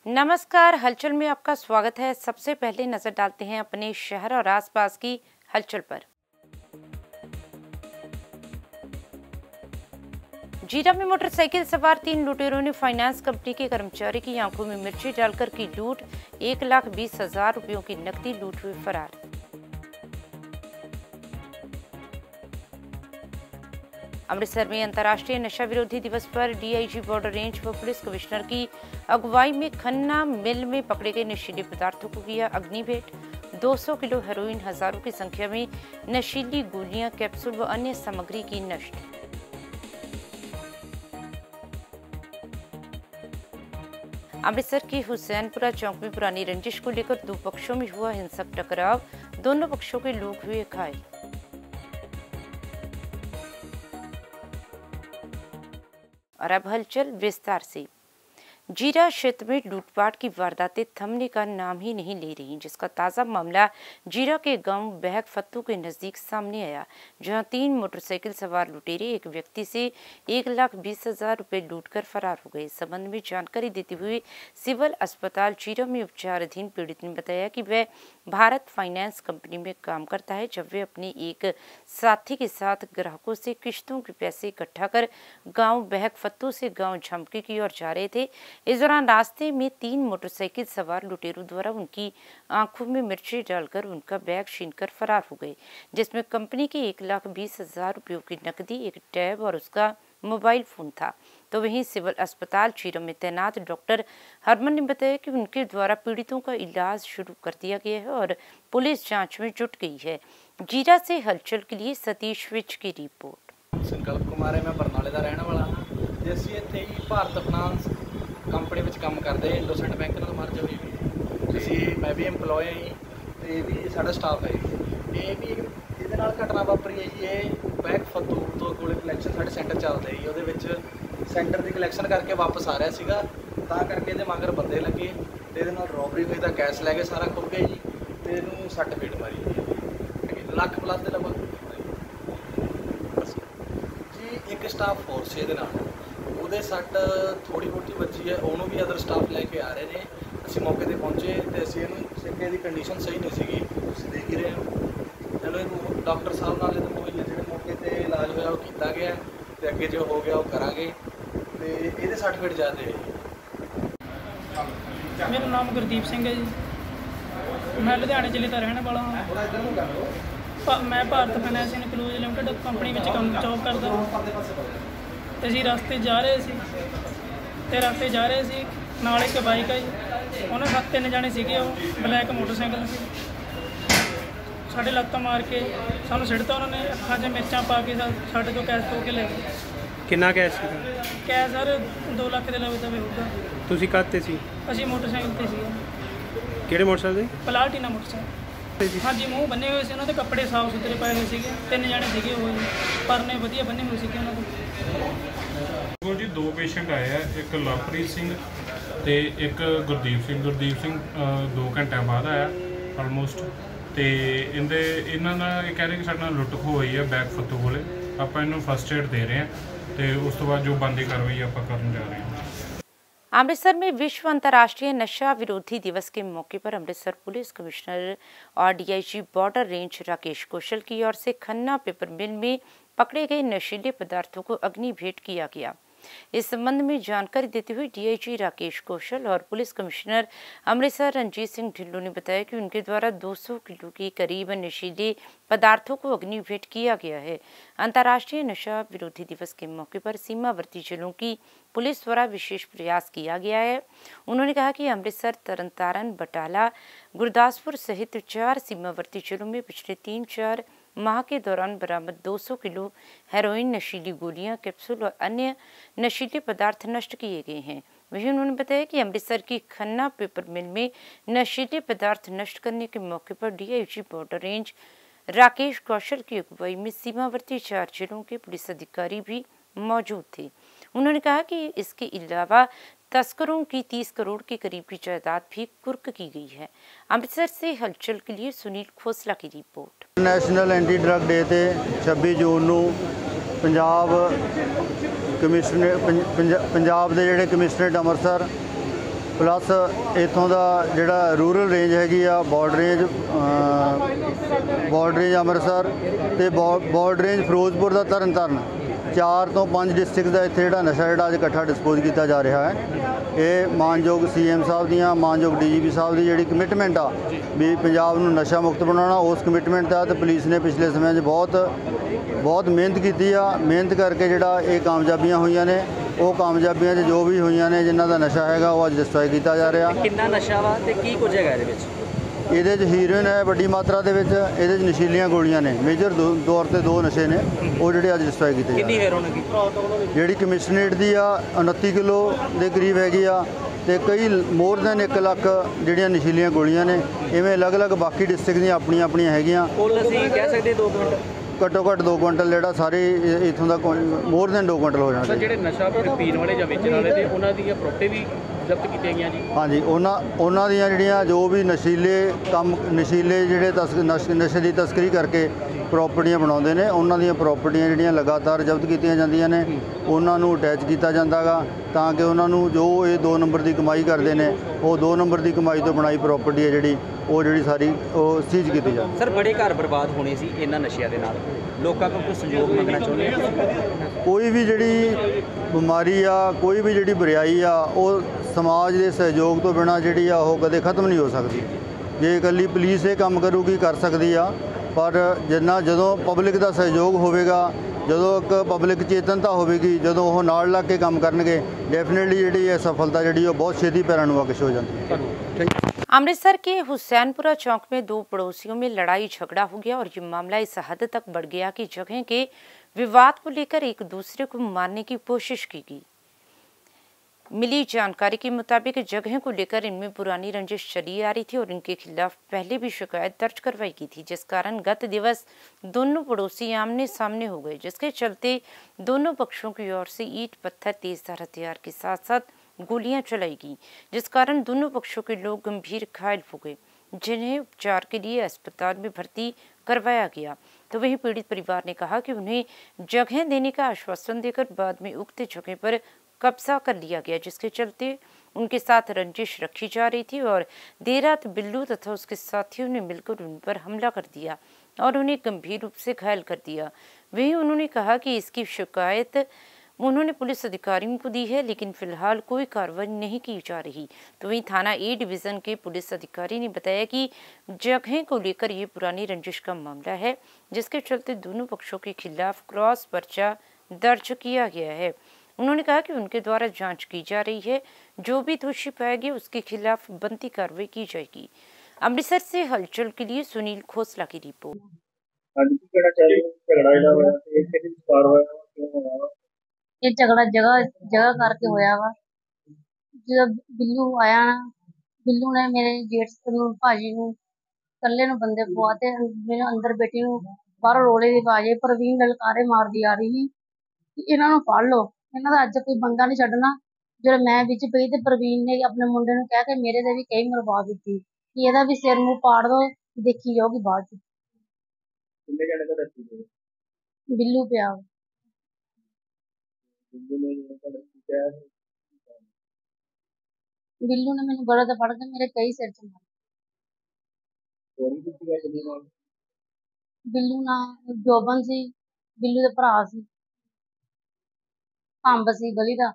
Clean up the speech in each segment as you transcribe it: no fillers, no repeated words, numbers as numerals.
नमस्कार, हलचल में आपका स्वागत है। सबसे पहले नजर डालते हैं अपने शहर और आसपास की हलचल पर। जीरा में मोटरसाइकिल सवार 3 लुटेरों ने फाइनेंस कंपनी के कर्मचारी की आंखों में मिर्ची डालकर की लूट। 1,20,000 रुपयों की नकदी लूट हुए फरार। अमृतसर में अंतर्राष्ट्रीय नशा विरोधी दिवस पर डीआईजी बॉर्डर रेंज व पुलिस कमिश्नर की अगुवाई में खन्ना मिल में पकड़े गए नशीले पदार्थों को किया अग्नि भेंट। 200 किलो हेरोइन, हजारों की संख्या में नशीली गोलियां, कैप्सूल व अन्य सामग्री की नष्ट। अमृतसर के हुसैनपुरा चौक में पुरानी रंजिश को लेकर दो पक्षों में हुआ हिंसक टकराव। दोनों पक्षों के लोग हुए घायल। और अब हलचल विस्तार से। जीरा क्षेत्र में लूटपाट की वारदातें थमने का नाम ही नहीं ले रही, जिसका ताज़ा मामला जीरा के गांव बहक फत्तू के नज़दीक सामने आया, जहां 3 मोटरसाइकिल सवार लुटेरे एक व्यक्ति से 1,20,000 रुपये लूटकर फरार हो गए। इस संबंध में जानकारी देते हुए सिविल अस्पताल जीरा में उपचाराधीन पीड़ित ने बताया कि वह भारत फाइनेंस कंपनी में काम करता है। जब वे अपने एक साथी के साथ ग्राहकों से किश्तों के पैसे इकट्ठा कर गाँव बहक फत्तू से गाँव झमकी की ओर जा रहे थे। इस दौरान रास्ते में 3 मोटरसाइकिल सवार लुटेरों द्वारा उनकी आंखों में मिर्ची डालकर उनका बैग छीनकर फरार हो गए, जिसमें कंपनी के 1,20,000 रुपयों की नकदी, एक टैब और उसका मोबाइल फोन था। तो वहीं सिविल अस्पताल जीरा में तैनात डॉक्टर हरमन ने बताया कि उनके द्वारा पीड़ितों का इलाज शुरू कर दिया गया है और पुलिस जांच में जुट गई है। जीरा से हलचल के लिए सतीश विज की रिपोर्ट। संकल्प कुमार है, मैं बरनाले का रहने वाला हाँ। ਅਸੀਂ ਇੱਥੇ ਹੀ ਭਾਰਤ ਫਾਈਨਾਂਸ ਕੰਪਨੀ ਵਿੱਚ ਕੰਮ ਕਰਦੇ ਹਾਂ, ਇੰਡੋਸੈਂਟ ਬੈਂਕ ਨਾਲ ਮਰਜ ਹੋਈ ਵੀ ਅਸੀਂ, ਮੈਂ ਵੀ EMPLOYE ਹਾਂ ਜੀ ਤੇ ਇਹ ਵੀ ਸਾਡਾ ਸਟਾਫ ਹੈ ਜੀ। ਇਹ ਵੀ ਇਹਦੇ ਨਾਲ ਘਟਨਾ ਵਾਪਰੀ ਹੈ ਜੀ। ਇਹ ਬੈਕ ਫੱਤੂ ਤੋਂ ਕੋਲੇ ਕਲੈਕਸ਼ਨ ਸਾਡੇ ਸੈਂਟਰ ਚੱਲਦਾ ਜੀ, ਉਹਦੇ ਵਿੱਚ ਸੈਂਟਰ ਦੀ ਕਲੈਕਸ਼ਨ ਕਰਕੇ ਵਾਪਸ ਆ ਰਿਹਾ ਸੀਗਾ, ਤਾਂ ਕਰਕੇ ਇਹਦੇ ਮਗਰ ਬੰਦੇ ਲੱਗੇ ਤੇ ਇਹਦੇ ਨਾਲ ਰੋਬਰੀ ਹੋਈ, ਤਾਂ ਕੈਸ਼ ਲੈ ਕੇ ਸਾਰਾ ਖੁੱਲ ਗਿਆ ਜੀ ਤੇ ਇਹਨੂੰ ਸੱਟ ਫੇਟ ਮਾਰੀ ਜੀ, ਲੱਖ ਪਲੱਸ ਦੇ ਲਗਭਗ ਜੀ। ਇੱਕ ਸਟਾਫ ਫੋਰਸ ਇਹਦੇ ਨਾਲ ਉਹਦੇ ਸੱਟ ਥੋੜੀ ਬਹੁਤੀ ਬੱਚੀ ਹੈ, ਉਹਨੂੰ ਵੀ ਅਦਰ ਸਟਾਫ ਲੈ ਕੇ ਆ ਰਹੇ ਨੇ। ਅਸੀਂ ਮੌਕੇ ਤੇ ਪਹੁੰਚੇ ਤੇ ਅਸੀਂ ਇਹਨੂੰ ਸਿੱਕੇ ਦੀ ਕੰਡੀਸ਼ਨ ਸਹੀ ਨਹੀਂ ਸੀਗੀ, ਤੁਸੀਂ ਦੇਖ ਹੀ ਰਹੇ ਹੋ। ਇਹਨੂੰ ਡਾਕਟਰ ਸਾਹਿਬ ਨਾਲ ਜਿਹੜੇ ਮੌਕੇ ਤੇ ਇਲਾਜ ਹੋਇਆ ਉਹ ਕੀਤਾ ਗਿਆ ਤੇ ਅੱਗੇ ਜੋ ਹੋ ਗਿਆ ਉਹ ਕਰਾਂਗੇ ਤੇ ਇਹਦੇ ਸਰਟੀਫਿਕੇਟ ਜ਼ਿਆਦਾ ਹੈ। ਮੇਰਾ ਨਾਮ ਗੁਰਦੀਪ ਸਿੰਘ ਹੈ ਜੀ, ਮੈਂ ਲੁਧਿਆਣੇ ਜ਼ਿਲ੍ਹੇ ਦਾ ਰਹਿਣ ਵਾਲਾ ਹਾਂ। ਮੈਂ Bharat finance inclusive limited company ਵਿੱਚ ਜੌਬ ਕਰਦਾ। ਤੇ ਅਸੀਂ ਰਸਤੇ ਜਾ ਰਹੇ ਸੀ ਨਾਲ ਇੱਕ ਬਾਈਕ ਆਈ, ਉਹਨਾਂ 7-3 ਜਾਣੇ ਸੀਗੇ, ਉਹ ਬਲੈਕ ਮੋਟਰਸਾਈਕਲ ਸੀ। ਸਾਡੇ ਲੱਤਾਂ ਮਾਰ ਕੇ ਸਾਨੂੰ ਸਿੱਟਤਾ ਉਹਨਾਂ ਨੇ, ਅੱਖਾਂ 'ਚ ਮਿਰਚਾਂ ਪਾ ਕੇ ਸਾਡੇ ਤੋਂ ਕੈਸ਼ ਖੋਹ ਕੇ ਲੈ ਗਏ। ਕਿੰਨਾ ਕੈਸ਼ ਸੀ? ਕੈਸ਼ ਸਰ 2 ਲੱਖ ਦੇ ਲਵੇ ਤਾਂ ਹੋਊਗਾ। ਤੁਸੀਂ ਕਾਹਤੇ ਸੀ? ਅਸੀਂ ਮੋਟਰਸਾਈਕਲ ਤੇ ਸੀਗੇ। ਕਿਹੜੇ ਮੋਟਰਸਾਈਕਲ ਤੇ? Platina motorcycle. ਹਾਂਜੀ, ਮੂੰਹ ਬੰਨੇ ਹੋਏ ਸੀ, ਉਹਨਾਂ ਦੇ ਕੱਪੜੇ ਸਾਫ ਸੁਥਰੇ ਪਾਏ ਹੋਏ ਸੀਗੇ। 3 ਜਾਣੇ ਸੀਗੇ, ਉਹ ਪਰਨੇ ਵਧੀਆ ਬੰਨੇ ਹੋਏ ਸੀਗੇ ਉਹਨਾਂ ਦੇ। ਜੀ 2 ਪੇਸ਼ੈਂਟ ਆਏ ਆ, ਇੱਕ ਲਵਪ੍ਰੀਤ ਸਿੰਘ ਤੇ ਇੱਕ ਗੁਰਦੀਪ ਸਿੰਘ 2 ਘੰਟਿਆਂ ਬਾਅਦ ਆਇਆ ਆਲਮੋਸਟ। ਤੇ ਇਹਨਾਂ ਦਾ ਇਹ ਕਹਿ ਰਹੇ ਕਿ ਸਾਡੇ ਨਾਲ ਲੁੱਟ ਖੋਹ ਹੋਈ ਹੈ ਬੈਕ ਫੱਤੂ ਕੋਲੇ। ਆਪਾਂ ਇਹਨੂੰ ਫਸਟ ਏਡ ਦੇ ਰਹੇ ਹਾਂ ਤੇ ਉਸ ਤੋਂ ਬਾਅਦ ਜੋ ਬਣਦੀ ਕਾਰਵਾਈ ਆਪਾਂ ਕਰਨ ਜਾ ਰਹੇ ਹਾਂ। अमृतसर में विश्व अंतर्राष्ट्रीय नशा विरोधी दिवस के मौके पर अमृतसर पुलिस कमिश्नर और DIG border range Rakesh Kaushal की ओर से खन्ना पेपर मिल में पकड़े गए नशीले पदार्थों को अग्नि भेंट किया गया। इस संबंध में जानकारी देते हुए डीआईजी राकेश कौशल और पुलिस कमिश्नर अमृतसर रंजीत सिंह ढिल्लों ने बताया कि उनके द्वारा 200 किलो के करीब नशीले पदार्थों को अग्नि भेंट किया गया है। अंतर्राष्ट्रीय नशा विरोधी दिवस के मौके पर सीमावर्ती जिलों की पुलिस द्वारा विशेष प्रयास किया गया है। उन्होंने कहा कि अमृतसर, तरनतारन, बटाला, गुरदासपुर सहित 4 सीमावर्ती जिलों में पिछले 3-4 माह के दौरान बरामद 200 किलो हेरोइन, नशीली गोलियां, कैप्सूल और अन्य नशीले पदार्थ नष्ट किए गए हैं। वहीं उन्होंने बताया कि अमृतसर की खन्ना पेपर मिल में नशीले पदार्थ नष्ट करने के मौके पर DIG border range Rakesh Kaushal की अगुवाई में सीमावर्ती 4 जिलों के पुलिस अधिकारी भी मौजूद थे। उन्होंने कहा कि इसके अलावा तस्करों की 30 करोड़ के करीब की जायदाद भी कुर्क की गई है। अमृतसर से हलचल के लिए सुनील खोसला की report. National anti drug day ते 26 जून ਨੂੰ पंजाब ਦੇ ਜਿਹੜੇ ਕਮਿਸ਼ਨਰੇਟ ਅੰਮ੍ਰਿਤਸਰ ਪਲੱਸ ਇੱਥੋਂ ਦਾ ਜਿਹੜਾ ਰੂਰਲ ਰੇਂਜ ਹੈਗੀ ਆ, ਬਾਰਡਰ ਰੇਂਜ ਅੰਮ੍ਰਿਤਸਰ ਤੇ ਬਾਰਡਰ ਰੇਂਜ ਫਿਰੋਜ਼ਪੁਰ ਦਾ ਤਰਨਤਾਰਨ, 4 ਤੋਂ 5 ਡਿਸਟ੍ਰਿਕਟ ਦਾ ਇੱਥੇ ਜਿਹੜਾ ਨਸ਼ਾ ਜਿਹੜਾ ਅੱਜ ਇਕੱਠਾ ਡਿਸਪੋਜ਼ ਕੀਤਾ ਜਾ ਰਿਹਾ ਹੈ। ਇਹ ਮਾਨਯੋਗ CM ਸਾਹਿਬ ਦੀਆਂ, ਮਾਨਯੋਗ DGP ਸਾਹਿਬ ਦੀ ਜਿਹੜੀ ਕਮਿਟਮੈਂਟ ਆ ਵੀ ਪੰਜਾਬ ਨੂੰ ਨਸ਼ਾ ਮੁਕਤ ਬਣਾਉਣਾ, ਉਸ ਕਮਿਟਮੈਂਟ ਤਹਿਤ ਪੁਲਿਸ ਨੇ ਪਿਛਲੇ ਸਮੇਂ 'ਚ ਬਹੁਤ ਮਿਹਨਤ ਕੀਤੀ ਆ। ਮਿਹਨਤ ਕਰਕੇ ਜਿਹੜਾ ਇਹ ਕਾਮਯਾਬੀਆਂ ਹੋਈਆਂ ਨੇ, ਉਹ ਕਾਮਯਾਬੀਆਂ 'ਚ ਜੋ ਵੀ ਹੋਈਆਂ ਨੇ, ਜਿਨ੍ਹਾਂ ਦਾ ਨਸ਼ਾ ਹੈਗਾ ਉਹ ਅੱਜ ਡਿਸਟ੍ਰੋਏ ਕੀਤਾ ਜਾ ਰਿਹਾ। ਕਿੰਨਾ ਨਸ਼ਾ ਵਾ ਤੇ ਕੀ ਕੁਝ ਹੈਗਾ ਇਹਦੇ ਵਿੱਚ? ਇਹਦੇ 'ਚ ਹੀਰੋਇਨ ਹੈ ਵੱਡੀ ਮਾਤਰਾ ਦੇ ਵਿੱਚ, ਇਹਦੇ 'ਚ ਨਸ਼ੀਲੀਆਂ ਗੋਲੀਆਂ ਨੇ, ਮੇਜਰ ਤੌਰ ਤੇ 2 ਨਸ਼ੇ ਨੇ ਉਹ ਜਿਹੜੇ ਅੱਜ ਡਿਸਟ੍ਰੋਏ ਕੀਤੇ ਕਿੰਨੀ ਹੈਰੋਇਨ ਹੈਗੀ? ਜਿਹੜੀ ਕਮਿਸ਼ਨਰੇਟ ਦੀ ਆ 29 ਕਿਲੋ ਦੇ ਕਰੀਬ ਹੈਗੀ ਆ, ਤੇ ਕਈ ਮੋਰ ਦੈਨ 1 ਲੱਖ ਜਿਹੜੀਆਂ ਨਸ਼ੀਲੀਆਂ ਗੋਲੀਆਂ ਨੇ। ਇਵੇਂ ਅਲੱਗ-ਅਲੱਗ ਬਾਕੀ ਡਿਸਟ੍ਰਿਕਟ ਦੀਆਂ ਆਪਣੀਆਂ ਹੈਗੀਆਂ। ਕੁੱਲ ਅਸੀਂ ਕਹਿ ਸਕਦੇ 2 ਕੁਇੰਟਲ, ਘੱਟੋ ਘੱਟ 2 ਕੁਇੰਟਲ ਜਿਹੜਾ ਸਾਰੇ ਇੱਥੋਂ ਦਾ ਮੋਰ ਦੈਨ 2 ਕੁਇੰਟਲ ਹੋ ਜਾਣਾ। ਜਿਹੜੇ ਨਸ਼ਾ ਪੀਣ ਵਾਲੇ ਜਾਂ ਵੇਚਣ ਵਾਲੇ ਤੇ ਉਹਨਾਂ ਦੀਆਂ ਪ੍ਰੋਪਰਟੀ ਵੀ ਜ਼ਬਤ ਕੀਤੀਆਂ ਗਈਆਂ ਜੀ? ਹਾਂਜੀ, ਉਹਨਾਂ ਦੀਆਂ ਜਿਹੜੀਆਂ ਜੋ ਵੀ ਨਸ਼ੀਲੇ ਜਿਹੜੇ ਨਸ਼ੇ ਦੀ ਤਸਕਰੀ ਕਰਕੇ ਪ੍ਰਾਪਰਟੀਆਂ ਬਣਾਉਂਦੇ ਨੇ, ਉਹਨਾਂ ਦੀਆਂ ਪ੍ਰਾਪਰਟੀਆਂ ਜਿਹੜੀਆਂ ਲਗਾਤਾਰ ਜ਼ਬਤ ਕੀਤੀਆਂ ਜਾਂਦੀਆਂ ਨੇ। ਉਹਨਾਂ ਨੂੰ ਅਟੈਚ ਕੀਤਾ ਜਾਂਦਾ ਗਾ ਤਾਂ ਕਿ ਉਹਨਾਂ ਨੂੰ ਜੋ ਇਹ 2 ਨੰਬਰ ਦੀ ਕਮਾਈ ਕਰਦੇ ਨੇ, ਉਹ 2 ਨੰਬਰ ਦੀ ਕਮਾਈ ਤੋਂ ਬਣਾਈ ਪ੍ਰਾਪਰਟੀ ਹੈ ਜਿਹੜੀ ਸਾਰੀ ਉਹ ਸੀਜ਼ ਕੀਤੀ ਜਾਂਦੀ। ਸਰ ਬੜੇ ਘਰ ਬਰਬਾਦ ਹੋਣੇ ਸੀ ਇਹਨਾਂ ਨਸ਼ਿਆਂ ਦੇ ਨਾਲ, ਲੋਕਾਂ ਕੋਲ ਕੋਈ ਸਹਿਯੋਗ ਮੰਗਣਾ ਚਾਹੁੰਦੇ ਆ? ਕੋਈ ਵੀ ਜਿਹੜੀ ਬਿਮਾਰੀ ਆ, ਕੋਈ ਵੀ ਜਿਹੜੀ ਬੁਰਾਈ ਆ, ਉਹ ਸਮਾਜ ਦੇ ਸਹਿਯੋਗ ਤੋਂ ਬਿਨਾਂ ਜਿਹੜੀ ਆ ਉਹ ਕਦੇ ਖਤਮ ਨਹੀਂ ਹੋ ਸਕਦੀ। ਜੇ ਇਕੱਲੀ ਪੁਲਿਸ ਇਹ ਕੰਮ ਕਰੂਗੀ ਕਰ ਸਕਦੀ ਆ, ਪਰ ਜਦੋਂ ਪਬਲਿਕ ਦਾ ਸਹਿਯੋਗ ਹੋਵੇਗਾ, ਜਦੋਂ ਇੱਕ ਪਬਲਿਕ ਚੇਤਨਤਾ ਹੋਵੇਗੀ, ਜਦੋਂ ਉਹ ਨਾਲ ਲੱਗ ਕੇ ਕੰਮ ਕਰਨਗੇ, ਡੈਫੀਨੇਟਲੀ ਜਿਹੜੀ ਇਹ ਸਫਲਤਾ ਜਿਹੜੀ ਉਹ बहुत छेती पैरों में आकर्षित हो जाती है। अमृतसर के हुसैनपुरा चौक में 2 पड़ोसियों में लड़ाई झगड़ा हो गया और ये मामला इस हद तक बढ़ गया कि जगह के विवाद को लेकर एक दूसरे को मारने की कोशिश की गई। मिली जानकारी के मुताबिक जगह को लेकर इनमें पुरानी रंजिश चली आ रही थी और इनके खिलाफ पहले भी शिकायत दर्ज करवाई गई थी, जिस कारण गत दिवस दोनों पड़ोसी आमने सामने हो गए, जिसके चलते दोनों पक्षों की ओर से ईंट पत्थर तेजधार हथियार के साथ साथ गोलियां चलाई गई, जिस कारण दोनों पक्षों के लोग गंभीर घायल हो गए, जिन्हें उपचार के लिए अस्पताल में भर्ती करवाया गया। तो वहीं पीड़ित परिवार ने कहा कि उन्हें जगह देने का आश्वासन देकर बाद में उक्त जगह पर कब्जा कर लिया गया, जिसके चलते उनके साथ रंजिश रखी जा रही थी और देर रात बिल्लू तथा उसके साथियों ने मिलकर उन पर हमला कर दिया और उन्हें गंभीर रूप से घायल कर दिया। वहीं उन्होंने कहा कि इसकी शिकायत उन्होंने पुलिस अधिकारियों को दी है, लेकिन फिलहाल कोई कार्रवाई नहीं की जा रही। तो वहीं थाना A डिवीजन के पुलिस अधिकारी ने बताया कि जगह को लेकर ये पुरानी रंजिश का मामला है, जिसके चलते दोनों पक्षों के खिलाफ क्रॉस पर्चा दर्ज किया गया है। उन्होंने कहा कि उनके द्वारा जांच की जा रही है, जो भी दोषी पाएगी उसके खिलाफ बनती कार्रवाई की जाएगी। अमृतसर से हलचल के लिए सुनील खोसला की रिपोर्ट। ਇਹ ਝਗੜਾ ਜਗ੍ਹਾ ਕਰਕੇ ਹੋਇਆ ਵਾ। ਜਦੋਂ ਬਿੱਲੂ ਆਇਆ ਨਾ, ਬਿੱਲੂ ਨੇ ਮੇਰੇ ਜੇਠ ਨੂੰ, ਭਾਜੀ ਨੂੰ, ਇਕੱਲੇ ਨੂੰ ਬੰਦੇ ਪਵਾ ਤੇ ਮੇਰੇ ਅੰਦਰ ਬੇਟੀ ਨੂੰ ਬਾਹਰੋਂ ਰੋਲੇ ਦੀ ਆਵਾਜ਼ ਆਈ, ਪ੍ਰਵੀਨ ਲਲਕਾਰੇ ਮਾਰਦੀ ਆ ਰਹੀ ਸੀ ਕਿ ਇਹਨਾਂ ਨੂੰ ਫੜ ਲਓ, ਇਹਨਾਂ ਦਾ ਅੱਜ ਕੋਈ ਬੰਦਾ ਨਹੀਂ ਛੱਡਣਾ। ਜਦੋਂ ਮੈਂ ਵਿੱਚ ਪਈ ਤੇ ਪ੍ਰਵੀਨ ਨੇ ਆਪਣੇ ਮੁੰਡੇ ਨੂੰ ਕਹਿ ਕੇ ਮੇਰੇ ਤੇ ਵੀ ਕਈ ਮਰਵਾ ਦਿੱਤੀ ਕਿ ਇਹਦਾ ਵੀ ਸਿਰ ਮੂੰਹ ਪਾੜ ਦੋ, ਦੇਖੀ ਜਾਊਗੀ ਬਾਅਦ ਚ। ਬਿੱਲੂ ਪਿਆ ਬਿੱਲੂ ਨੇ ਮੈਨੂੰ ਗਲੇ ਤੋਂ ਫੜ ਕੇ ਮੇਰੇ ਕਈ ਸਿਰ ਚ ਮਾਰਿਆ। ਬਿੱਲੂ ਨਾਲ ਜੋਬਨ ਸੀ, ਬਿੱਲੂ ਦੇ ਭਰਾ ਸੀ, ਅੰਬ ਸੀ ਗਲੀ ਦਾ।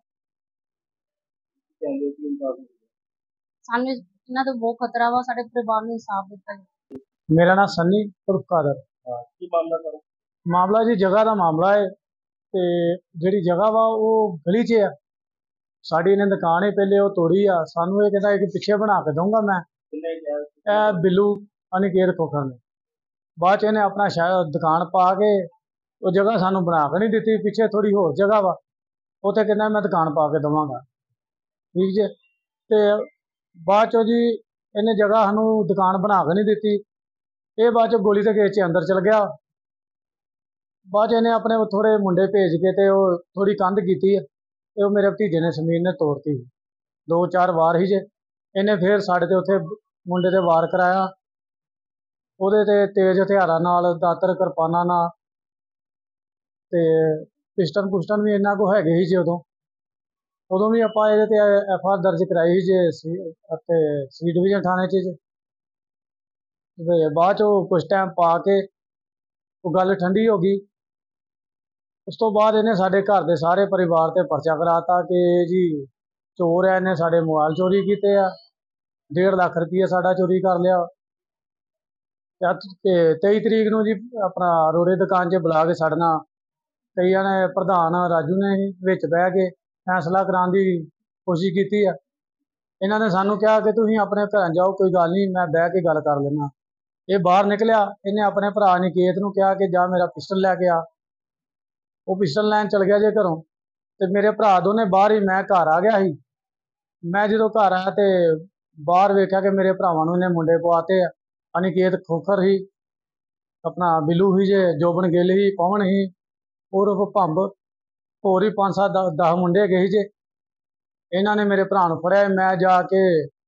ਸਾਨੂੰ ਇਹਨਾਂ ਤੋਂ ਬਹੁਤ ਖਤਰਾ ਵਾ, ਸਾਡੇ ਪਰਿਵਾਰ ਨੂੰ ਇਨਸਾਫ ਦਿੱਤਾ ਜਾਵੇ। ਮੇਰਾ ਨਾਮ ਸੰਨੀ ਉਰਫ ਕਾਦਰ। ਕੀ ਮਾਮਲਾ ਸਰ? ਮਾਮਲਾ ਜੀ ਜਗ੍ਹਾ ਦਾ ਮਾਮਲਾ ਹੈ ਤੇ ਜਿਹੜੀ ਜਗ੍ਹਾ ਵਾ ਉਹ ਗਲੀ 'ਚ ਆ। ਸਾਡੀ ਇਹਨੇ ਦੁਕਾਨ ਹੀ ਪਹਿਲੇ ਉਹ ਤੋੜੀ ਆ, ਸਾਨੂੰ ਇਹ ਕਹਿੰਦਾ ਕਿ ਪਿੱਛੇ ਬਣਾ ਕੇ ਦਊਂਗਾ ਮੈਂ। ਇਹ ਬਿੱਲੂ ਅਨਿਕੇਤ ਖੋਖਰ ਨੇ ਬਾਅਦ 'ਚ ਇਹਨੇ ਆਪਣਾ ਸ਼ਾਇਦ ਦੁਕਾਨ ਪਾ ਕੇ ਉਹ ਜਗ੍ਹਾ ਸਾਨੂੰ ਬਣਾ ਕੇ ਨਹੀਂ ਦਿੱਤੀ। ਪਿੱਛੇ ਥੋੜੀ ਹੋਰ ਜਗ੍ਹਾ ਵਾ, ਉੱਥੇ ਕਹਿੰਦਾ ਮੈਂ ਦੁਕਾਨ ਪਾ ਕੇ ਦੇਵਾਂਗਾ, ਠੀਕ ਜੇ। ਤੇ ਬਾਅਦ 'ਚੋਂ ਜੀ ਇਹਨੇ ਜਗ੍ਹਾ ਸਾਨੂੰ ਦੁਕਾਨ ਬਣਾ ਕੇ ਨਹੀਂ ਦਿੱਤੀ। ਇਹ ਬਾਅਦ 'ਚ ਗੋਲੀ ਦੇ ਕੇਸ 'ਚ ਅੰਦਰ ਚਲ ਗਿਆ। ਬਾਅਦ 'ਚ ਇਹਨੇ ਆਪਣੇ ਥੋੜੇ ਮੁੰਡੇ ਭੇਜ ਕੇ ਤੇ ਉਹ ਥੋੜੀ ਕੰਧ ਕੀਤੀ ਹੈ ਤੇ ਉਹ ਮੇਰੇ ਭਤੀਜੇ ਨੇ ਸਮੀਰ ਨੇ ਤੋੜਤੀ। 2-4 ਵਾਰ ਹੀ ਜੇ ਇਹਨੇ ਫਿਰ ਸਾਡੇ ਤੇ ਉੱਥੇ ਮੁੰਡੇ ਤੇ ਵਾਰ ਕਰਾਇਆ। ਉਹਦੇ ਤੇ ਤੇਜ਼ ਹਥਿਆਰਾਂ ਨਾਲ, ਦਾਤਰ, ਕਿਰਪਾਨਾਂ ਨਾਲ ਤੇ ਪਿਸਟਨ ਵੀ ਇਹਨਾਂ ਕੋ ਹੈਗੇ ਸੀ ਜੀ ਉਦੋਂ। ਉਦੋਂ ਵੀ ਆਪਾਂ ਇਹਦੇ ਤੇ FIR ਦਰਜ ਕਰਾਈ ਸੀ ਜੇ ਅਤੇ ਸੀ ਡਿਵੀਜ਼ਨ ਥਾਣੇ 'ਚ ਤੇ ਬਾਅਦ 'ਚੋਂ ਕੁਛ ਟਾਈਮ ਪਾ ਕੇ ਉਹ ਗੱਲ ਠੰਡੀ ਹੋ ਗਈ। ਉਸ ਤੋਂ ਬਾਅਦ ਇਹਨੇ ਸਾਡੇ ਘਰ ਦੇ ਸਾਰੇ ਪਰਿਵਾਰ ਤੇ ਪਰਚਾ ਕਰਾਤਾ ਕਿ ਜੀ ਚੋਰ ਹੈ, ਇਹਨੇ ਸਾਡੇ ਮੋਬਾਈਲ ਚੋਰੀ ਕੀਤੇ ਆ, 1.5 ਲੱਖ ਰੁਪਈਆ ਸਾਡਾ ਚੋਰੀ ਕਰ ਲਿਆ। ਤੇ 23 ਤਰੀਕ ਨੂੰ ਜੀ ਆਪਣਾ ਰੋੜੇ ਦੁਕਾਨ 'ਚ ਬੁਲਾ ਕੇ ਸਾਡੇ ਨਾਲ ਕਈਆਂ ਨੇ, ਪ੍ਰਧਾਨ ਰਾਜੂ ਨੇ ਵਿੱਚ ਬਹਿ ਕੇ ਫੈਸਲਾ ਕਰਾਉਣ ਦੀ ਕੋਸ਼ਿਸ਼ ਕੀਤੀ ਆ। ਇਹਨਾਂ ਨੇ ਸਾਨੂੰ ਕਿਹਾ ਕਿ ਤੁਸੀਂ ਆਪਣੇ ਘਰਾਂ ਜਾਓ, ਕੋਈ ਗੱਲ ਨਹੀਂ, ਮੈਂ ਬਹਿ ਕੇ ਗੱਲ ਕਰ ਲੈਣਾ। ਇਹ ਬਾਹਰ ਨਿਕਲਿਆ, ਇਹਨੇ ਆਪਣੇ ਭਰਾ ਨਿਕੇਤ ਨੂੰ ਕਿਹਾ ਕਿ ਜਾ ਮੇਰਾ ਪਿਸਟਲ ਲੈ ਕੇ ਆ। ਉਹ ਪਿਸਟਲ ਲੈਣ ਚਲ ਗਿਆ ਜੇ ਘਰੋਂ, ਤੇ ਮੇਰੇ ਭਰਾ ਦੋਨੇ ਬਾਹਰ ਹੀ, ਮੈਂ ਘਰ ਆ ਗਿਆ ਸੀ। ਮੈਂ ਜਦੋਂ ਘਰ ਆਇਆ ਤੇ ਬਾਹਰ ਵੇਖਿਆ ਕਿ ਮੇਰੇ ਭਰਾਵਾਂ ਨੂੰ ਇਹਨੇ ਮੁੰਡੇ ਪਵਾਤੇ ਆ। ਅਨਿਕੇਤ ਖੋਖਰ ਸੀ, ਆਪਣਾ ਬਿੱਲੂ ਸੀ ਜੇ, ਜੋਬਨ ਗਿੱਲ ਸੀ, ਪਵਨ ਸੀ, ਉਰਫ ਭੰਬ, ਹੋਰ ਵੀ 5-7-10 ਮੁੰਡੇ ਹੈਗੇ ਸੀ ਜੇ। ਇਹਨਾਂ ਨੇ ਮੇਰੇ ਭਰਾ ਨੂੰ ਫੜਿਆ, ਮੈਂ ਜਾ ਕੇ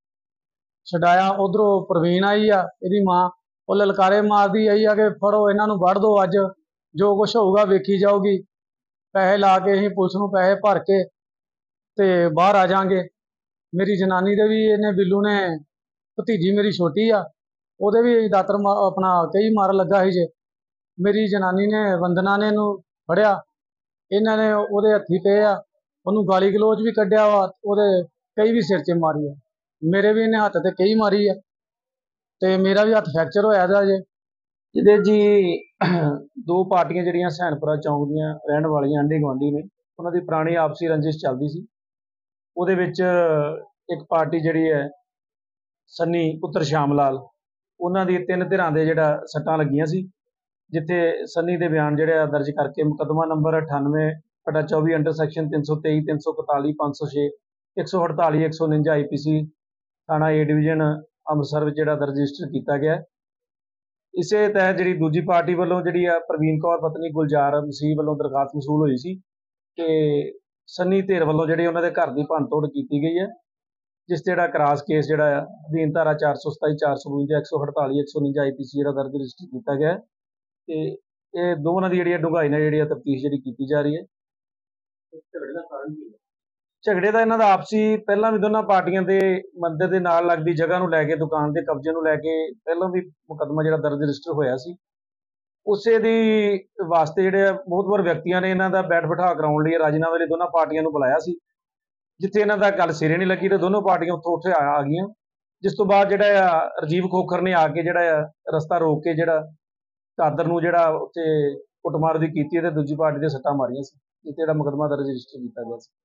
ਛਡਾਇਆ। ਉਧਰੋਂ ਪ੍ਰਵੀਨ ਆਈ ਆ, ਇਹਦੀ ਮਾਂ, ਉਹ ਲਲਕਾਰੇ ਮਾਰਦੀ ਆਈ ਆ ਕਿ ਫੜੋ ਇਹਨਾਂ ਨੂੰ, ਵੱਢ ਦਿਓ, ਅੱਜ ਜੋ ਕੁਛ ਹੋਊਗਾ ਵੇਖੀ ਜਾਊਗੀ। ਪੈਸੇ ਲਾ ਕੇ ਅਸੀਂ ਪੁਲਿਸ ਨੂੰ ਪੈਸੇ ਭਰ ਕੇ ਤੇ ਬਾਹਰ ਆ ਜਾਾਂਗੇ। ਮੇਰੀ ਜਨਾਨੀ ਦੇ ਵੀ ਇਹਨੇ, ਬਿੱਲੂ ਨੇ, ਭਤੀਜੀ ਮੇਰੀ ਛੋਟੀ ਆ, ਉਹਦੇ ਵੀ ਦਾਤਰ ਆਪਣਾ ਕਈ ਮਾਰ ਲੱਗਾ ਸੀ ਜੇ। ਮੇਰੀ ਜਨਾਨੀ ਨੇ, ਵੰਦਨਾ ਨੇ, ਇਹਨੂੰ ਫੜਿਆ, ਇਹਨਾਂ ਨੇ ਉਹਦੇ ਹੱਥੀ ਪਏ ਆ, ਉਹਨੂੰ ਗਾਲੀ ਗਲੋਚ ਵੀ ਕੱਢਿਆ ਵਾ, ਉਹਦੇ ਕਈ ਵੀ ਸਿਰ 'ਚ ਮਾਰੀ ਆ। ਮੇਰੇ ਵੀ ਇਹਨੇ ਹੱਥ ਤੇ ਕਈ ਮਾਰੀ ਆ, ਤੇ ਮੇਰਾ ਵੀ ਹੱਥ ਫ੍ਰੈਕਚਰ ਹੋਇਆ ਦਾ ਜੇ। ਜਿਹਦੇ ਜੀ 2 ਪਾਰਟੀਆਂ ਜਿਹੜੀਆਂ ਸੈਨਪੁਰਾ ਚੌਂਕ ਦੀਆਂ ਰਹਿਣ ਵਾਲੀਆਂ ਆਂਢੀ ਗੁਆਂਢੀ ਨੇ, ਉਹਨਾਂ ਦੀ ਪੁਰਾਣੀ ਆਪਸੀ ਰੰਜਿਸ਼ ਚੱਲਦੀ ਸੀ। ਉਹਦੇ ਵਿੱਚ ਇੱਕ ਪਾਰਟੀ ਜਿਹੜੀ ਹੈ ਸੰਨੀ ਪੁੱਤਰ ਸ਼ਾਮ ਲਾਲ, ਉਹਨਾਂ ਦੀ 3 ਧਿਰਾਂ ਦੇ ਜਿਹੜਾ ਸੱਟਾਂ ਲੱਗੀਆਂ ਸੀ, ਜਿੱਥੇ ਸੰਨੀ ਦੇ ਬਿਆਨ ਜਿਹੜੇ ਦਰਜ ਕਰਕੇ ਮੁਕੱਦਮਾ ਨੰਬਰ 98/24 ਅੰਡਰ ਸੈਕਸ਼ਨ 323, 341, 506, 148, 149 IPC ਥਾਣਾ A ਡਿਵੀਜ਼ਨ ਅੰਮ੍ਰਿਤਸਰ ਵਿੱਚ ਜਿਹੜਾ ਦਰਜ ਰਜਿਸਟਰ ਕੀਤਾ ਗਿਆ। ਇਸੇ ਤਹਿਤ ਜਿਹੜੀ ਦੂਜੀ ਪਾਰਟੀ ਵੱਲੋਂ ਜਿਹੜੀ ਆ ਪ੍ਰਵੀਨ ਕੌਰ ਪਤਨੀ ਗੁਲਜ਼ਾਰ ਮਸੀਹ ਵੱਲੋਂ ਦਰਖਾਸਤ ਮਸੂਲ ਹੋਈ ਸੀ ਕਿ ਸੰਨੀ ਧਿਰ ਵੱਲੋਂ ਜਿਹੜੇ ਉਹਨਾਂ ਦੇ ਘਰ ਦੀ ਭੰਨਤੋੜ ਕੀਤੀ ਗਈ ਹੈ, ਜਿਸ ਤੇ ਜਿਹੜਾ ਕ੍ਰਾਸ ਕੇਸ ਜਿਹੜਾ ਆ ਅਧੀਨ ਧਾਰਾ 427, 452, 148, 149 IPC ਜਿਹੜਾ ਦਰਜ ਰਜਿਸਟਰ ਕੀਤਾ ਗਿਆ। ਤੇ ਇਹ ਦੋਵਾਂ ਦੀ ਜਿਹੜੀ ਡੂੰਘਾਈ ਨਾਲ ਜਿਹੜੀ ਤਫਤੀਸ਼ ਜਿਹੜੀ ਕੀਤੀ ਜਾ ਰਹੀ ਹੈ। ਝਗੜੇ ਦਾ ਕਾਰਨ ਕੀ ਹੈ? ਝਗੜੇ ਦਾ ਇਹਨਾਂ ਦਾ ਆਪਸੀ, ਪਹਿਲਾਂ ਵੀ ਦੋਨਾਂ ਪਾਰਟੀਆਂ ਦੇ ਮੰਦਰ ਦੇ ਨਾਲ ਲੱਗਦੀ ਜਗ੍ਹਾ ਨੂੰ ਲੈ ਕੇ, ਦੁਕਾਨ ਦੇ ਕਬਜ਼ੇ ਨੂੰ ਲੈ ਕੇ ਪਹਿਲਾਂ ਵੀ ਮੁਕੱਦਮਾ ਜਿਹੜਾ ਦਰਜ ਰਜਿਸਟਰ ਹੋਇਆ ਸੀ। ਉਸੇ ਦੀ ਵਾਸਤੇ ਜਿਹੜੇ ਮੋਹਤਬਰ ਵਿਅਕਤੀਆਂ ਨੇ ਇਹਨਾਂ ਦਾ ਬੈਠ ਬਿਠਾ ਕਰਾਉਣ ਲਈ ਰਾਜੀਨਾਮੇ ਲਈ ਦੋਨਾਂ ਪਾਰਟੀਆਂ ਨੂੰ ਬੁਲਾਇਆ ਸੀ, ਜਿੱਥੇ ਇਹਨਾਂ ਦਾ ਗੱਲ ਸਿਰੇ ਨਹੀਂ ਲੱਗੀ ਤੇ ਦੋਨੋਂ ਪਾਰਟੀਆਂ ਉੱਥੇ ਆ ਗਈਆਂ। ਜਿਸ ਤੋਂ ਬਾਅਦ ਜਿਹੜਾ ਆ ਰਾਜੀਵ ਖੋਖਰ ਨੇ ਆ ਕੇ ਜਿਹੜਾ ਆ ਰਸਤਾ ਰੋਕ ਕੇ ਜਿਹੜਾ ਕਾਦਰ ਨੂੰ ਜਿਹੜਾ ਉੱਥੇ ਕੁੱਟਮਾਰ ਦੀ ਕੀਤੀ ਤੇ ਦੂਜੀ ਪਾਰਟੀ ਦੇ ਸੱਟਾਂ ਮਾਰੀਆਂ ਸੀ, ਜਿੱਥੇ ਜਿਹੜਾ ਮੁਕੱਦਮਾ ਦਰਜ ਰਜਿਸਟਰ ਕੀਤਾ ਗਿਆ ਸੀ।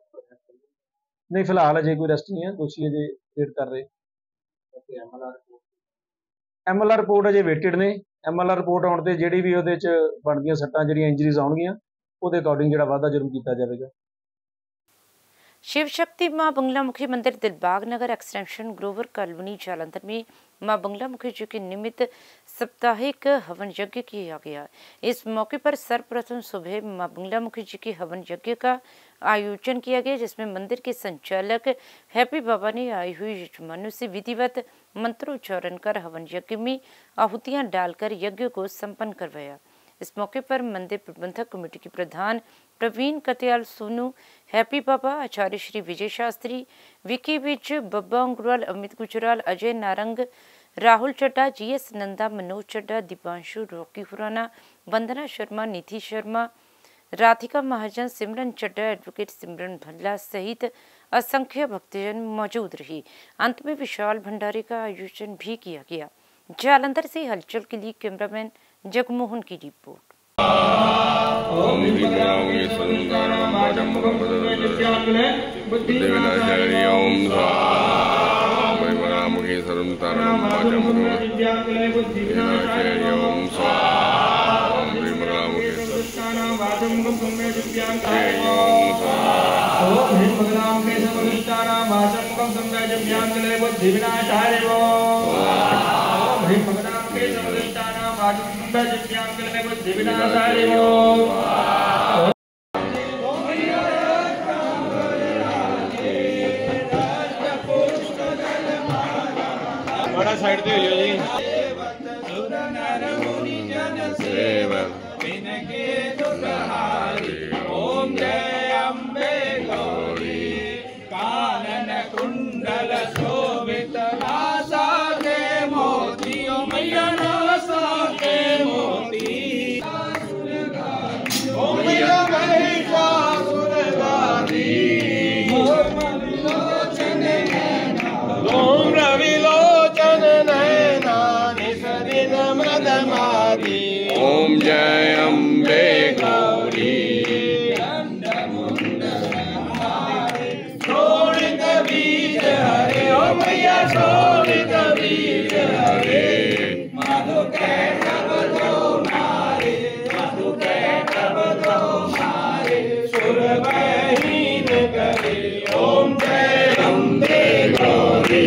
ਨਹੀਂ, ਫਿਲਹਾਲ ਅਜੇ ਕੋਈ ਅਰੈਸਟ ਨਹੀਂ ਹੈ, ਦੋਸ਼ੀ ਅਜੇ ਵੇਟ ਕਰ ਰਹੇ। MLR ਰਿਪੋਰਟ ਅਜੇ ਵੇਟਡ ਨੇ। MLR ਰਿਪੋਰਟ ਆਉਣ ਤੇ ਜਿਹੜੀ ਵੀ ਉਹਦੇ 'ਚ ਬਣਦੀਆਂ ਸੱਟਾਂ, ਜਿਹੜੀਆਂ ਇੰਜਰੀਜ਼ ਆਉਣਗੀਆਂ, ਉਹਦੇ ਅਕੋਰਡਿੰਗ ਜਿਹੜਾ ਵਾਧਾ ਜੁਰਮ ਕੀਤਾ ਜਾਵੇਗਾ। शिव शक्ति मां बंगलामुखी मंदिर दिलबाग नगर एक्सटेंशन ग्रोवर कॉलोनी जालंधर में मां बंगलामुखी जी के निमित्त साप्ताहिक हवन यज्ञ किया गया। इस मौके पर सर्वप्रथम सुबह मां बंगलामुखी जी के हवन यज्ञ का आयोजन किया गया, जिसमें मंदिर के संचालक हैप्पी बाबा ने आई हुई यजमानों से विधिवत मंत्रोच्चारण कर हवन यज्ञ में आहुतियां डालकर यज्ञ को संपन्न करवाया। इस मौके पर मंदिर प्रबंधक कमेटी के प्रधान प्रवीण कत्याल सोनू, हैप्पी बाबा, आचार्य श्री विजय शास्त्री, विकी विज, बब्बा अंग्रवाल, अमित गुजराल, अजय नारंग, राहुल चड्डा, GS नंदा, मनोज चड्डा, दीपांशु, रॉकी खुराना, वंदना शर्मा, निधि शर्मा, राधिका महाजन, सिमरन चड्डा, एडवोकेट सिमरन भल्ला सहित असंख्य भक्तजन मौजूद रहे। अंत में विशाल भंडारे का आयोजन भी किया गया। जालंधर से हलचल के लिए कैमरामैन जगमोहन की रिपोर्ट। बड़ा साइड पे हो जी। ओम जय अम्बे गौरी। ओम रवि लोचन नयना निसदिन मदमारी ओम जय अम्बे गौरी शोणित बीज हरे ओ मैया शोणित बीज हरे मधु के शब्दों मारे मधु के शब्दों मारे सुर बहीन करे ओम जय अम्बे गौरी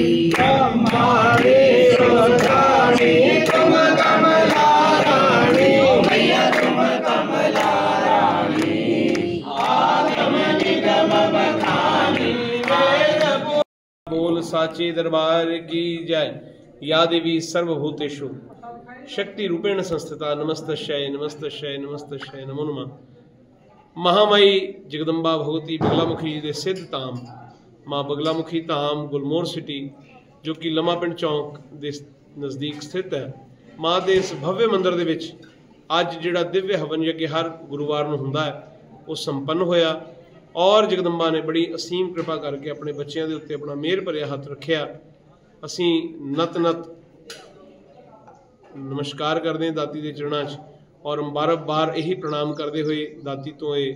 हमारी सुधारी तुम कमला रानी ओ मैया तुम कमला रानी आगम निगम बखानी बोल साचे दरबार की जय। या देवी सर्वभूतेषु शक्ति रूपेण संस्थिता नमस्तस्यै नमस्तस्यै नमस्तस्यै नमो नमः। महामाई जगदम्बा भगवती बगलामुखी जी दे सिद्ध धाम माँ बगलामुखी धाम गुलमोहर सिटी जो कि लम्मा पिंड चौक के नज़दीक स्थित है। माँ के इस भव्य मंदिर दे विच अज जिहड़ा दिव्य हवन यज्ञ हर गुरुवार नूं हुंदा है वो संपन्न होया और जगदम्बा ने बड़ी असीम कृपा करके अपने बच्चों के उत्ते अपना मेहर भरिया हथ रखिया। असी नत नत नमस्कार करते हैं दाती के चरणों च और बार बार यही प्रणाम करते हुए दाती तो ये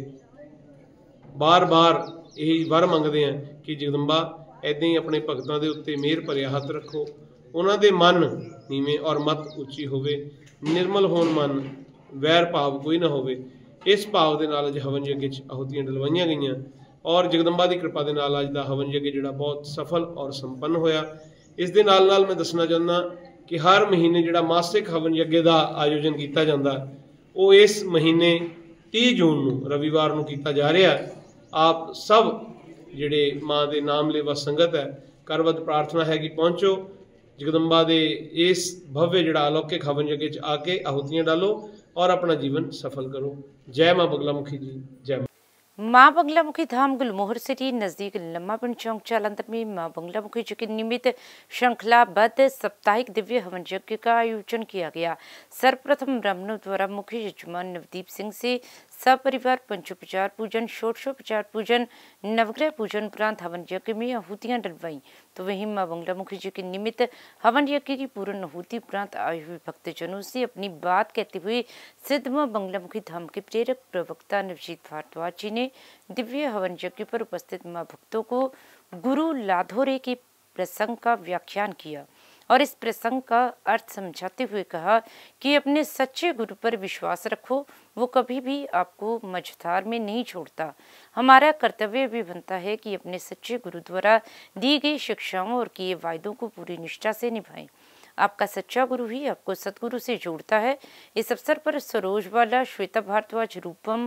बार बार यही वर मंगते हैं कि जगदम्बा ऐदां ही अपने भगतों के उत्ते मेहर भरिया हथ रखो, उन्हां दे मन नीवें और मत उच्ची होवे, निर्मल होण मन, वैर भाव कोई ना होवे। इस भाव के नाल अज हवन यज्ञ आहुतियां डलवाइयां गईयां और जगदम्बा की कृपा के नाल अज दा हवन यज्ञ जिहड़ा बहुत सफल और संपन्न होया। इस दे नाल नाल मैं दसना चाहना कि हर महीने जिहड़ा मासिक हवन यज्ञ का आयोजन किया जाता वो इस महीने 30 जून नूं रविवार नूं कीता जा रहा है। आप सब जिहड़े माँ के नाम लेवा संगत है करवत प्रार्थना है कि पहुँचो जगदम्बा के इस भव्य जिहड़ा अलौकिक हवन यज्ञ च आके आहुतियां डालो और अपना जीवन सफल करो। जय माँ बगलामुखी जी जय। माँ बगलामुखी धाम गुलमोहर सिटी नज़दीक लम्मा पिंड चौक जालंधर में माँ बगलामुखी जी के निमित्त श्रृंखलाबद्ध साप्ताहिक दिव्य हवन यज्ञ का आयोजन किया गया। सर्वप्रथम ब्राह्मणों द्वारा मुख्य यजमान नवदीप सिंह से सपरिवार पंचोपचार पूजन, षोडशोपचार पूजन, नवग्रह पूजन उपरांत हवन यज्ञ में आहुतियां डलवाई। तो वहीं माँ बगलामुखी जी के निमित्त हवन यज्ञ की पूर्ण आहुति उपरांत आए हुए भक्तजनों से अपनी बात कहते हुए सिद्ध माँ बगलामुखी धाम के प्रेरक प्रवक्ता नवजीत भारद्वाज जी ने दिव्य हवन यज्ञ पर उपस्थित माँ भक्तों को गुरु लाधोरे के प्रसंग का व्याख्यान किया और इस प्रसंग का अर्थ समझाते हुए कहा कि अपने सच्चे गुरु पर विश्वास रखो, वो कभी भी आपको मझधार में नहीं छोड़ता। हमारा कर्तव्य भी बनता है कि अपने सच्चे गुरु द्वारा दी गई शिक्षाओं और किए वायदों को पूरी निष्ठा से निभाएं। आपका सच्चा गुरु ही आपको सतगुरु से जोड़ता है। इस अवसर पर सरोजवाला, श्वेता भारद्वाज, रूपम,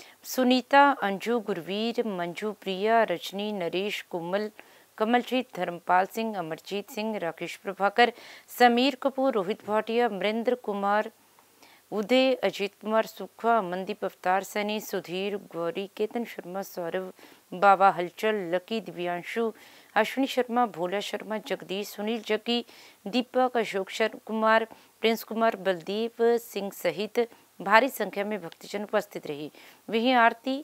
सुनीता, अंजू, गुरवीर, मंजू, प्रिया, रजनी, नरेश, कोमल, कमलजीत, धर्मपाल सिंह, अमरजीत सिंह, राकेश प्रभाकर, समीर कपूर, रोहित भाटिया, अमरेंद्र कुमार, उदय, अजीत कुमार सुखा, अमनदीप, अवतार सैनी, सुधीर, गौरी, केतन शर्मा, सौरभ, बाबा हलचल, लकी, दिव्यांशु, अश्विनी शर्मा, भोला शर्मा, जगदीश, सुनील जग्गी, दीपक, अशोक कुमार, प्रिंस कुमार, बलदीप सिंह सहित भारी संख्या में भक्तजन उपस्थित रहे। वहीं आरती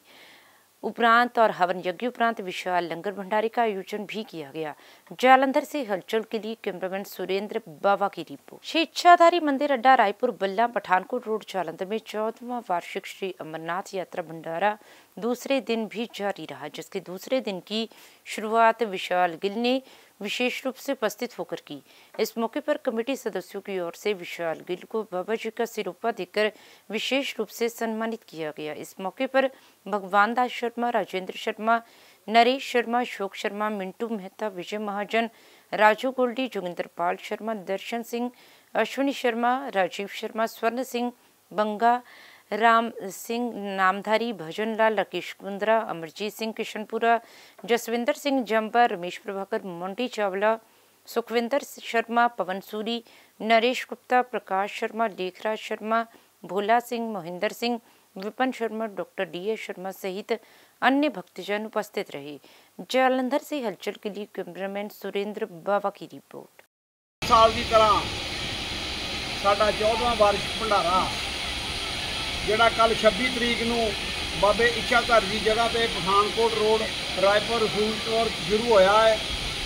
उपरांत और हवन यज्ञ उपरांत विशाल लंगर भंडारे का आयोजन भी किया गया। जालंधर से हलचल के लिए कैमरामैन सुरेंद्र बाबा की रिपोर्ट। श्री इच्छाधारी मंदिर अड्डा रायपुर बल्ला पठानकोट रोड जालंधर में 14वां वार्षिक श्री अमरनाथ यात्रा भंडारा दूसरे दिन भी जारी रहा, जिसके दूसरे दिन की शुरुआत विशाल गिल ने विशेष रूप से उपस्थित होकर की। इस मौके पर कमेटी सदस्यों की ओर से विशाल गिल को बाबा जी का सिरोपा देकर विशेष रूप से सम्मानित किया गया। इस मौके पर भगवान दास शर्मा, राजेंद्र शर्मा, नरेश शर्मा, अशोक शर्मा, मिंटू मेहता, विजय महाजन, राजू गोल्डी, जोगिंदर पाल शर्मा, दर्शन सिंह, अश्विनी शर्मा, राजीव शर्मा, स्वर्ण सिंह, बंगा, राम सिंह नामधारी, भजन लाल, राकेश कुंद्रा, अमरजीत सिंह किशनपुरा, जसविंदर सिंह जम्बर, रमेश प्रभाकर, मोंटी चावला, सुखविंदर शर्मा, पवन सूरी, नरेश गुप्ता, प्रकाश शर्मा, लेखराज शर्मा, भोला सिंह, मोहिंदर सिंह, विपन शर्मा, डॉक्टर डी शर्मा सहित अन्य भक्तजन उपस्थित रहे। जालंधर से हलचल के लिए कैमरामैन सुरेंद्र बाबा की रिपोर्ट। साल की तरह साडा 14वां वार्षिक भंडारा जिहड़ा कल 26 तरीक नूं बाबे इच्छाधर की जगह पे पठानकोट रोड रायपुर रसूलपुर शुरू होया है।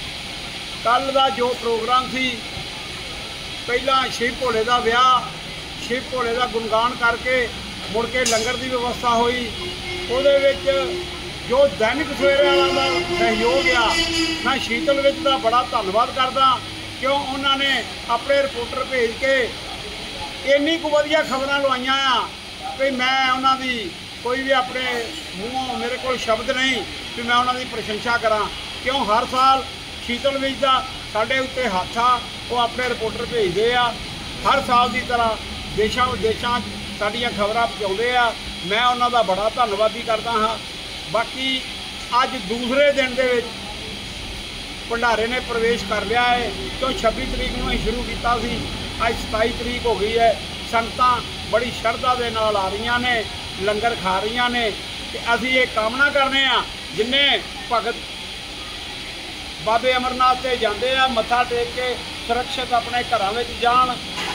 कल का जो प्रोग्राम सी, पहला शिव भोले का ब्याह, शिव भोले का गुणगान करके मुड़ के लंगर की व्यवस्था हुई। ਉਹਦੇ ਵਿੱਚ जो दैनिक सवेरे वालों का सहयोग आ, मैं शीतल विच का बड़ा धन्यवाद करदा, क्यों उन्होंने अपने रिपोर्टर भेज के इन्नी कु वधिया खबरां लवाइयां आ कि मैं उन्होंने कोई भी अपने मूँहों मेरे को शब्द नहीं कि मैं उन्होंने प्रशंसा करा। क्यों हर साल शीतल विच का साढ़े उत्ते हत्थ आ, वो अपने रिपोर्टर भेजते आ, हर साल की तरह देशों विदेशों साड़ियाँ खबरां पहुँचाते आ। मैं उन्हों का बड़ा धन्यवादी करता हाँ। बाकी अज दूसरे दिन के भंडारे ने प्रवेश कर लिया है, क्यों 26 तरीक में ही शुरू किया सी, अज 27 तरीक हो गई है। संगतां बड़ी श्रद्धा के नाल आ रही ने, लंगर खा रही ने। असीं ये कामना करने जिन्ने भगत बाबे अमरनाथ से जाते हैं मत्था टेक के सुरक्षित अपने घरों में जान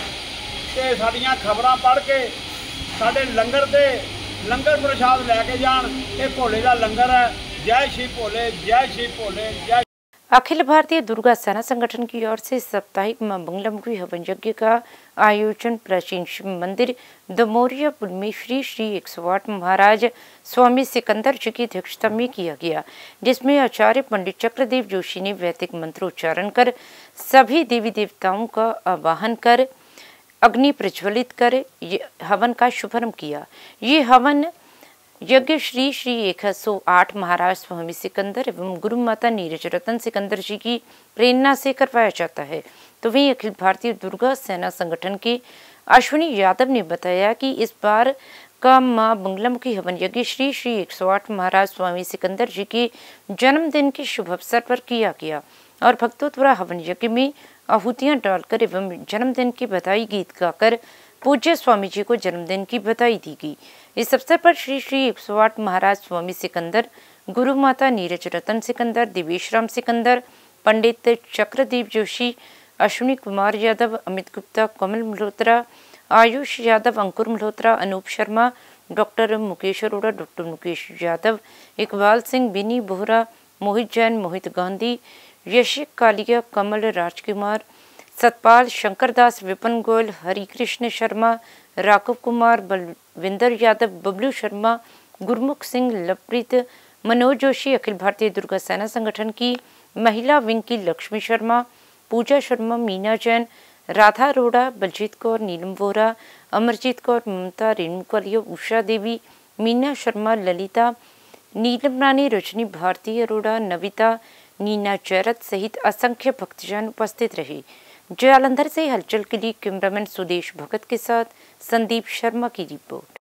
ते साड़ियाँ खबरां पढ़ के साढ़े लंगर से लंगर प्रसाद लैके जान। ये भोले का लंगर है। जय श्री भोले, जय श्री भोले, जय। अखिल भारतीय दुर्गा सेना संगठन की ओर से साप्ताहिक मां बंगलामुखी हवन यज्ञ का आयोजन प्राचीन शिव मंदिर दमोरियापुर में श्री श्री 108 महाराज स्वामी सिकंदर जी की अध्यक्षता में किया गया, जिसमें आचार्य पंडित चक्रदेव जोशी ने वैदिक मंत्रोच्चारण कर सभी देवी देवताओं का आवाहन कर अग्नि प्रज्वलित कर हवन का शुभारंभ किया। ये हवन यज्ञ श्री श्री 108 महाराज स्वामी सिकंदर एवं गुरु माता नीरज रतन सिकंदर जी की प्रेरणा से करवाया जाता है। तो वहीं अखिल भारतीय दुर्गा सेना संगठन के अश्विनी यादव ने बताया कि इस बार का मां बंगलामुखी हवन यज्ञ श्री श्री 108 महाराज स्वामी सिकंदर जी के जन्मदिन के शुभ अवसर पर किया गया और भक्तों द्वारा हवन यज्ञ में आहुतियां डालकर एवं जन्मदिन की बधाई गीत गाकर पूज्य स्वामी जी को जन्मदिन की बधाई दी गई। इस अवसर पर श्री श्री 108 महाराज स्वामी सिकंदर, गुरु माता नीरज रतन सिकंदर, दिवेशराम सिकंदर, पंडित चक्रदेव जोशी, अश्विनी कुमार यादव, अमित गुप्ता, कमल मल्होत्रा, आयुष यादव, अंकुर मल्होत्रा, अनूप शर्मा, डॉक्टर मुकेश अरोड़ा, डॉक्टर मुकेश यादव, इकबाल सिंह, बिनी बोहरा, मोहित जैन, मोहित गांधी, यशिक कालिया, कमल राजकुमार, सतपाल, शंकरदास, विपिन गोयल, हरिकृष्ण शर्मा, राघव कुमार, बलविंदर यादव, बबलू शर्मा, गुरमुख सिंह, लवप्रीत, मनोज जोशी, अखिल भारतीय दुर्गा सेना संगठन की महिला विंग की लक्ष्मी शर्मा, पूजा शर्मा, मीना जैन, राधा अरोड़ा, बलजीत कौर, नीलम वोरा, अमरजीत कौर, ममता, रेणु कालिया, उषा देवी, मीना शर्मा, ललिता, नीलम रानी, रजनी भारती अरोड़ा, नविता, नीना चैरत सहित असंख्य भक्तजन उपस्थित रहे। जालंधर से हलचल के लिए कैमरामैन सुदेश भगत के साथ संदीप शर्मा की रिपोर्ट।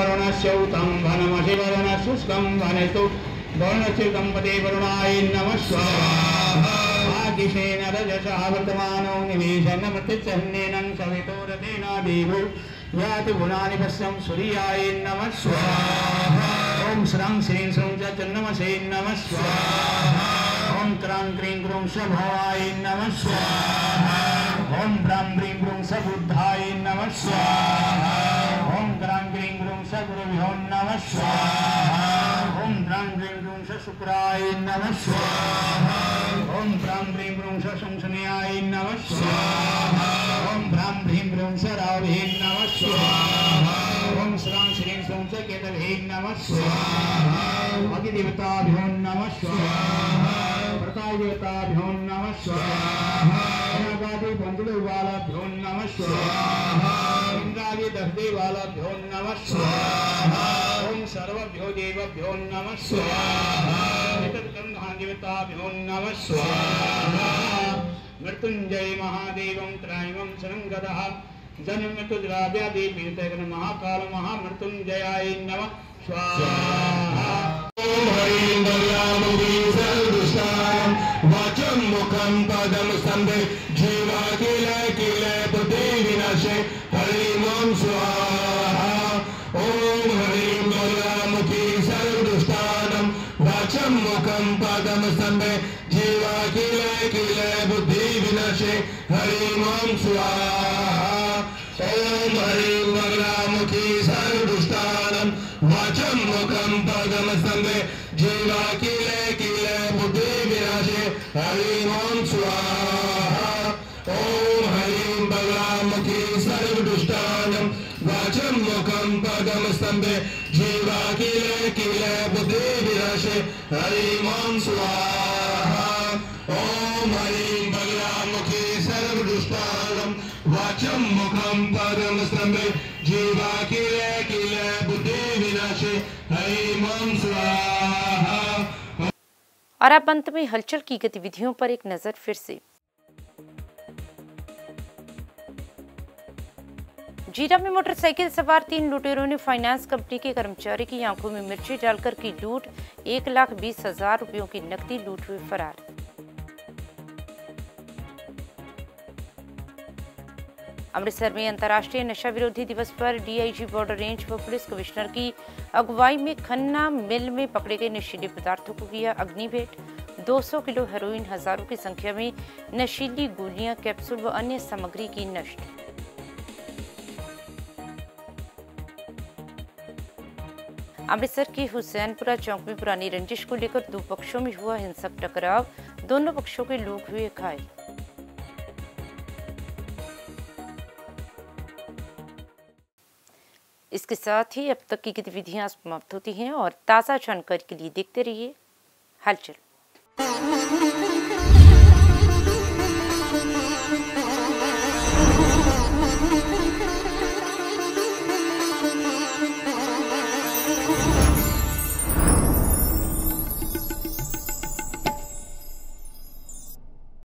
ओम श्रं श्रीं श्रूं च चन्नमसे नमः स्वाहा। ओम त्रां क्रीं क्रूं सभवाय नमः स्वाहा। ओम ब्रां ब्रीं ब्रूं सबुद्धाय नमः स्वाहा। ओम क्रां क्रीं क्रूं सगुरुभ्यो नमः स्वाहा। ओम द्रां क्रीं क्रूं सशुक्राय नमः स्वाहा। ओम ब्रां ब्रीं ब्रूं सशंसन्याय नमः स्वाहा। ओम ब्रां ब्रीं ब्रूं सरावे नमः स्वाहा। ओम श्रां श्रीं श्रूं च केतवे नमः स्वाहा। अग्निदेवताभ्यो नमः स्वाहा। प्रकाश देवताभ्यो नमः स्वाहा। नागादि पंचदेवालाभ्यो नमः स्वाहा। इंद्रादि दशदेवालाभ्यो नमः स्वाहा। ओम सर्वभ्यो देवभ्यो नमः स्वाहा। देवताभ्यो नमः स्वाहा। मृत्युंजय महादेवं त्रयं शरणगतः जन्मृत्युजराव्याधि पीडितैः महाकाल महामृत्युंजयाय नमः स्वाहा। ओम हरिं बलरामं सर्वदुष्टां वाचं मुखं पदं स्तंभे जीवाखिल किल बुद्धि विनाशे हरिं ओम स्वाहा। ओम हरिं बलरामं सर्वदुष्टां वाचं मुखं पदं स्तंभे जीवाखिल किल बुद्धि विनाशे हरिं ओम स्वाहा। ओम हरिं बलरामं सर्वदुष्टां वाचं मुखं हरिं ओम स्वाहा। ओम हरिं बगलामुखी सर्वदुष्टानं वाचं मुखं पदं स्तंभे जीवा किले बुद्धि विनाशे हरिं ओम स्वाहा। ओम हरिं बगलामुखी सर्वदुष्टानं वाचं मुखं पदं स्तंभे जीवा किले बुद्धि विनाशे हरिं ओम स्वाहा। और अब अंत में हलचल की गतिविधियों पर एक नजर फिर से। जीरा में मोटरसाइकिल सवार 3 लुटेरों ने फाइनेंस कंपनी के कर्मचारी की आंखों में मिर्ची डालकर की लूट। 1,20,000 रुपयों की नकदी लूट हुए फरार। अमृतसर में अंतर्राष्ट्रीय नशा विरोधी दिवस पर डीआईजी बॉर्डर रेंज व पुलिस कमिश्नर की अगुवाई में खन्ना मिल में पकड़े गए नशीले पदार्थों को किया अग्निभेट। 200 किलो हेरोइन, हजारों की संख्या में नशीली गोलियां, कैप्सूल व अन्य सामग्री की नष्ट। अमृतसर के हुसैनपुरा चौक में पुरानी रंजिश को लेकर 2 पक्षों में हुआ हिंसक टकराव। दोनों पक्षों के लोग हुए घायल। इसके साथ ही अब तक की गतिविधियां समाप्त होती हैं और ताज़ा जानकारी के लिए देखते रहिए हलचल।